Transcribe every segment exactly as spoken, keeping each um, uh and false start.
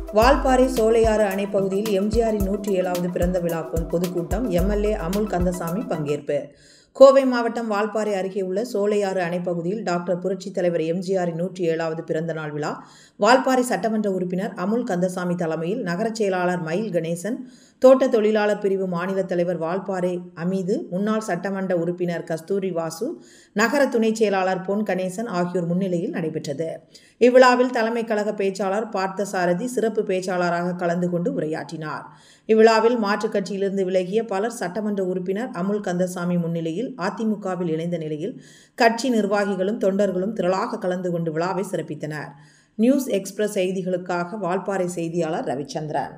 வால்பாறை சோலையாறு அணை பகுதியில் எம்ஜிஆரின் நூற்றி ஏழாவது பிறந்த விழா பொதுக்கூட்டம். எம்எல்ஏ அமுல் கந்தசாமி பங்கேற்பு. கோவை மாவட்டம் வால்பாறை அருகே உள்ள சோலையாறு அணை பகுதியில் டாக்டர் புரட்சித் தலைவர் எம்ஜிஆரின் நூற்றி ஏழாவது பிறந்த நாள் விழா வால்பாறை சட்டமன்ற உறுப்பினர் அமுல் கந்தசாமி தலைமையில் நகரச் செயலாளர் மயில் கணேசன், தோட்ட தொழிலாளர் பிரிவு மாநில தலைவர் வால்பாறை அமீது, முன்னாள் சட்டமன்ற உறுப்பினர் கஸ்தூரி வாசு, நகர துணைச் செயலாளர் பொன் கணேசன் ஆகியோர் முன்னிலையில் நடைபெற்றது. இவ்விழாவில் தலைமை கழக பேச்சாளர் பார்த்தசாரதி சிறப்பு பேச்சாளராக கலந்து கொண்டு உரையாற்றினார். இவ்விழாவில் மாற்றுக் கட்சியிலிருந்து விலகிய பலர் சட்டமன்ற உறுப்பினர் அமுல் கந்தசாமி முன்னிலையில் அதிமுகவில் இணைந்த நிலையில் கட்சி நிர்வாகிகளும் தொண்டர்களும் திரளாக கலந்து கொண்டு விழாவை சிறப்பித்தனர். நியூஸ் எக்ஸ்பிரஸ் செய்திகளுக்காக வால்பாறை செய்தியாளர் ரவிச்சந்திரன்.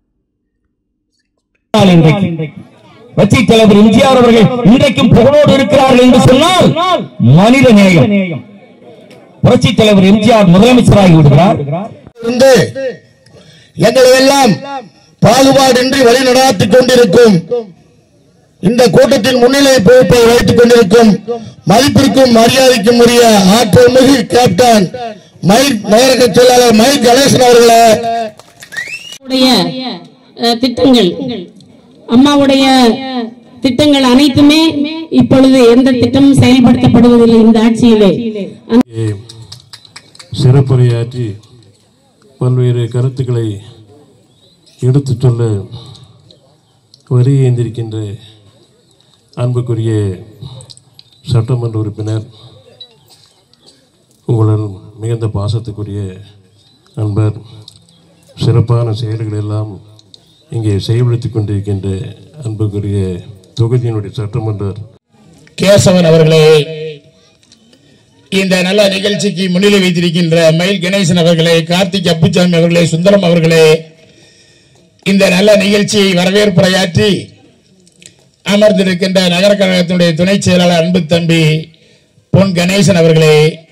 புரட்சித் தலைவர் எம்ஜிஆர் அவர்கள் இன்றைக்கும் புகழோடு இருக்கிறார்கள் என்று சொன்னால் மனித நேயம். புரட்சித் தலைவர் எம்ஜிஆர் முதலமைச்சராகி விடுகிறார். எங்களை எல்லாம் பாகுபாடின்றி வழி நடாத்திக் கொண்டிருக்கும் இந்த கூட்டத்தின் முன்னிலை பொறுப்பை வைத்துக் கொண்டிருக்கும் மதிப்பிற்கும் மரியாதைக்கும் உரிய ஆற்றல் மிகு கேப்டன் மயில் நகர செயலாளர் மயில் கணேசன் அவர்களே, திட்டங்கள் அம்மாவுடைய திட்டங்கள் அனைத்துமே இப்பொழுது எந்த திட்டமும் செயல்படுத்தப்படுவதில்லை. இந்த ஆட்சியிலே சிறப்புரையாற்றி பல்வேறு கருத்துக்களை எடுத்துச் சொல்ல வருகின்றிருக்கின்ற அன்புக்குரிய சட்டமன்ற உறுப்பினர், உங்களுடன் மிகுந்த பாசத்துக்குரிய நண்பர், சிறப்பான செயல்கள் எல்லாம் இங்கே செயல்படுத்திக் கொண்டிருக்கின்ற அன்புக்குரிய தொகுதியினுடைய சட்டமன்ற கேசவன் அவர்களே, இந்த நல்ல நிகழ்ச்சிக்கு முன்னிலை வைத்திருக்கின்ற மயில் கணேசன் அவர்களே, கார்த்திக் அப்புசாமி அவர்களே, சுந்தரம் அவர்களே, இந்த நல்ல நிகழ்ச்சியை வரவேற்புரையாற்றி அமர்ந்திருக்கின்ற நகர கழகத்தினுடைய துணை செயலாளர் அன்பு தம்பி பொன் கணேசன் அவர்களே,